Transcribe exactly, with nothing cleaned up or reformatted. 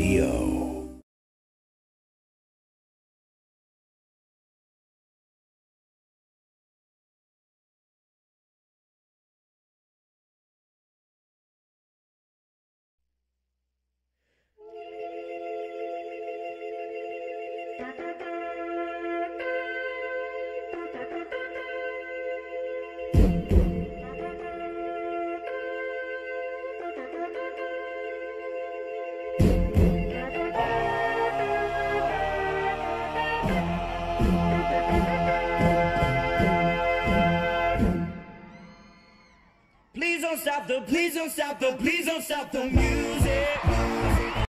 B O. Please don't stop the, please don't stop the, please don't stop the music.